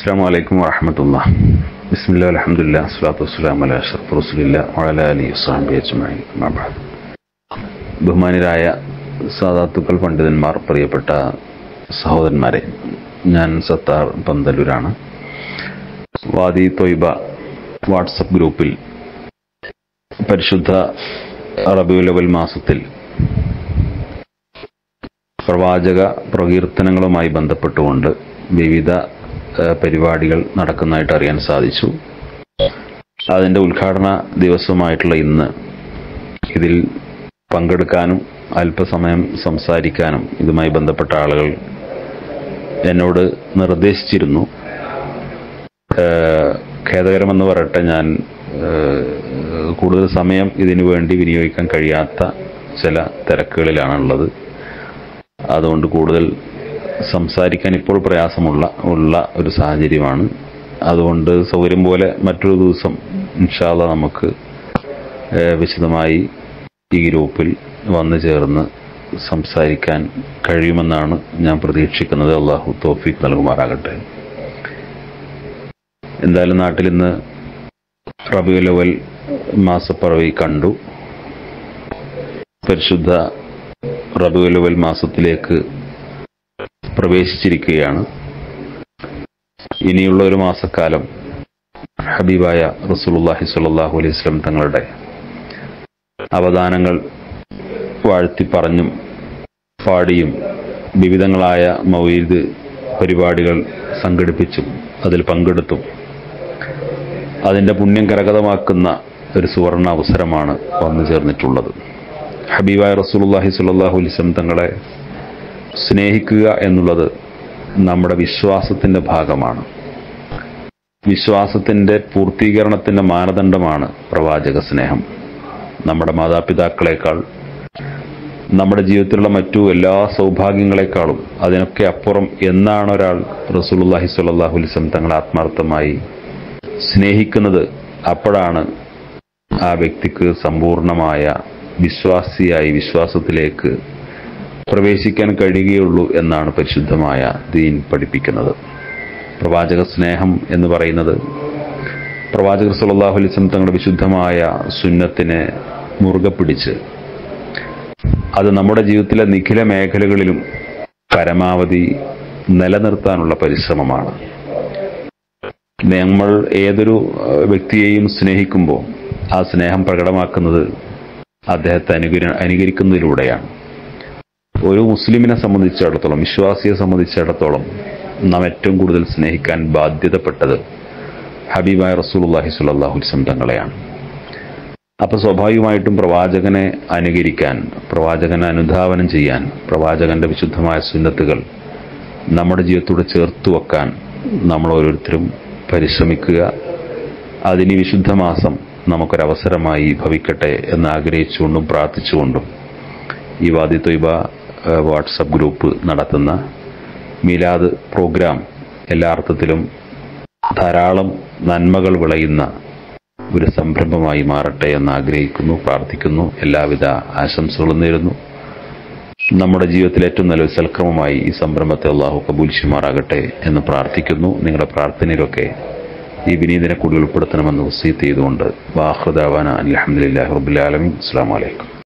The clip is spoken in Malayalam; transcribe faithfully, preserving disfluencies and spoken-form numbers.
അസ്സലാമു അലൈക്കും വറഹ്മത്തുള്ളാഹി. ബിസ്മില്ലാഹി അൽഹംദുലില്ലാഹി വസ്സലാത്തു വസ്സലാമു അലാ അഷ്റഫി റസൂലില്ലാഹി വഅലാ ആലിഹി വസഹ്ബിഹി അജ്മഈൻ. അമ്മാ ബഅദ്. ബഹുമാനരായ സാദാത്തുക്കൾ, പണ്ഡിതന്മാർ, പ്രിയപ്പെട്ട സഹോദരന്മാരെ, ഞാൻ സത്താർ പന്തലൂരാണ്. വാദി ത്വയ്ബ വാട്സപ്പ് ഗ്രൂപ്പിൽ പരിശുദ്ധ റബീഉൽ അവ്വൽ മാസത്തിൽ പ്രവാചക പ്രകീർത്തനങ്ങളുമായി ബന്ധപ്പെട്ടുകൊണ്ട് വിവിധ പരിപാടികൾ നടക്കുന്നതായിട്ട് അറിയാൻ സാധിച്ചു. അതിൻ്റെ ഉദ്ഘാടന ദിവസമായിട്ടുള്ള ഇന്ന് ഇതിൽ പങ്കെടുക്കാനും അല്പസമയം സംസാരിക്കാനും ഇതുമായി ബന്ധപ്പെട്ട ആളുകൾ എന്നോട് നിർദ്ദേശിച്ചിരുന്നു. ഖേദകരമെന്ന് പറയട്ടെ, ഞാൻ കൂടുതൽ സമയം ഇതിനു വേണ്ടി വിനിയോഗിക്കാൻ കഴിയാത്ത ചില തിരക്കുകളിലാണുള്ളത്. അതുകൊണ്ട് കൂടുതൽ സംസാരിക്കാൻ ഇപ്പോൾ പ്രയാസമുള്ള ഉള്ള ഒരു സാഹചര്യമാണ്. അതുകൊണ്ട് സൗകര്യം പോലെ മറ്റൊരു ദിവസം ഇൻഷാ അല്ലാഹ് നമുക്ക് വിശദമായി ഈ ഗ്രൂപ്പിൽ വന്നു ചേർന്ന് സംസാരിക്കാൻ കഴിയുമെന്നാണ് ഞാൻ പ്രതീക്ഷിക്കുന്നത്. അള്ളാഹു തൗഫീഖ് നൽകുമാറാകട്ടെ. എന്തായാലും നാട്ടിൽ ഇന്ന് റബീഉൽ അവ്വൽ മാസപ്പിറവി കണ്ടു. പരിശുദ്ധ റബീഉൽ അവ്വൽ മാസത്തിലേക്ക് പ്രവേശിച്ചിരിക്കുകയാണ്. ഇനിയുള്ള ഒരു മാസക്കാലം ഹബീബായ റസൂലുള്ളാഹി സ്വല്ലല്ലാഹു അലൈഹി വസല്ലം തങ്ങളുടെ അവദാനങ്ങൾ വാഴ്ത്തി പറഞ്ഞും പാടിയും വിവിധങ്ങളായ മൗലിദ് പരിപാടികൾ സംഘടിപ്പിച്ചും അതിൽ പങ്കെടുത്തും അതിൻ്റെ പുണ്യം കരഗതമാക്കുന്ന ഒരു സുവർണ അവസരമാണ് വന്നു ചേർന്നിട്ടുള്ളത്. ഹബീബായ റസൂലുള്ളാഹി സ്വല്ലല്ലാഹു അലൈഹി വസല്ലം തങ്ങളെ സ്നേഹിക്കുക എന്നുള്ളത് നമ്മുടെ വിശ്വാസത്തിൻ്റെ ഭാഗമാണ്. വിശ്വാസത്തിൻ്റെ പൂർത്തീകരണത്തിൻ്റെ മാനദണ്ഡമാണ് പ്രവാചക സ്നേഹം. നമ്മുടെ മാതാപിതാക്കളെക്കാൾ, നമ്മുടെ ജീവിതത്തിലുള്ള മറ്റു എല്ലാ സൗഭാഗ്യങ്ങളെക്കാളും അതിനൊക്കെ അപ്പുറം എന്നാണ് ഒരാൾ റസൂലുള്ളാഹി സ്വല്ലല്ലാഹു അലൈഹി വസല്ലം തങ്ങളെ ആത്മാർത്ഥമായി സ്നേഹിക്കുന്നത്, അപ്പോഴാണ് ആ വ്യക്തിക്ക് സമ്പൂർണമായ വിശ്വാസിയായി വിശ്വാസത്തിലേക്ക് പ്രവേശിക്കാൻ കഴിയുകയുള്ളൂ എന്നാണ് പരിശുദ്ധമായ ദീൻ പഠിപ്പിക്കുന്നത്. പ്രവാചക സ്നേഹം എന്ന് പറയുന്നത് പ്രവാചകർ സ്വല്ലല്ലാഹു അലൈഹി വസല്ലം തങ്ങളുടെ വിശുദ്ധമായ സുന്നത്തിനെ മുറുകെ പിടിച്ച് അത് നമ്മുടെ ജീവിതത്തിലെ നിഖില മേഖലകളിലും പരമാവധി നിലനിർത്താനുള്ള പരിശ്രമമാണ്. നമ്മൾ ഏതൊരു വ്യക്തിയെയും സ്നേഹിക്കുമ്പോൾ ആ സ്നേഹം പ്രകടമാക്കുന്നത് അദ്ദേഹത്തെ അനുകരി അനുകരിക്കുന്നതിലൂടെയാണ്. ഒരു മുസ്ലിമിനെ സംബന്ധിച്ചിടത്തോളം, വിശ്വാസിയെ സംബന്ധിച്ചിടത്തോളം നാം ഏറ്റവും കൂടുതൽ സ്നേഹിക്കാൻ ബാധ്യതപ്പെട്ടത് ഹബീബായ റസൂലുള്ളാഹി സ്വല്ലല്ലാഹു അലൈഹി വസല്ലം തങ്ങളെയാണ്. അപ്പോൾ സ്വാഭാവികമായിട്ടും പ്രവാചകനെ അനുകരിക്കാൻ, പ്രവാചകനെ അനുധാവനം ചെയ്യാൻ, പ്രവാചകന്റെ വിശുദ്ധമായ സുന്നത്തുകൾ നമ്മുടെ ജീവിതത്തോട് ചേർത്തു വെക്കാൻ നമ്മൾ ഓരോരുത്തരും പരിശ്രമിക്കുക. അതിന് വിശുദ്ധ മാസം നമുക്കൊരവസരമായി ഭവിക്കട്ടെ എന്ന് ആഗ്രഹിച്ചുകൊണ്ടും പ്രാർത്ഥിച്ചുകൊണ്ടും ഈ വാദി ത്വയ്ബ വാട്സപ്പ് ഗ്രൂപ്പ് നടത്തുന്ന മീലാദ് പ്രോഗ്രാം എല്ലാ അർത്ഥത്തിലും ധാരാളം നന്മകൾ വിളയുന്ന ഒരു സംരംഭമായി മാറട്ടെ എന്ന് ആഗ്രഹിക്കുന്നു, പ്രാർത്ഥിക്കുന്നു. എല്ലാവിധ ആശംസകളും നേരുന്നു. നമ്മുടെ ജീവിതത്തിൽ ഏറ്റവും നല്ലൊരു സൽക്രമമായി ഈ സംരംഭത്തെ അള്ളാഹു കബൂൽ ചെയ്യുമാറാകട്ടെ എന്ന് പ്രാർത്ഥിക്കുന്നു. നിങ്ങളുടെ പ്രാർത്ഥനയിലൊക്കെ ഈ വിനീതനെ കൂടി ഉൾപ്പെടുത്തണമെന്ന് വസീയത്ത് ചെയ്തുകൊണ്ട് വാഖിറു ദഅവാന അൽഹംദുലില്ലാഹി റബ്ബിൽ ആലമീൻ. അസ്സലാമു അലൈക്കും.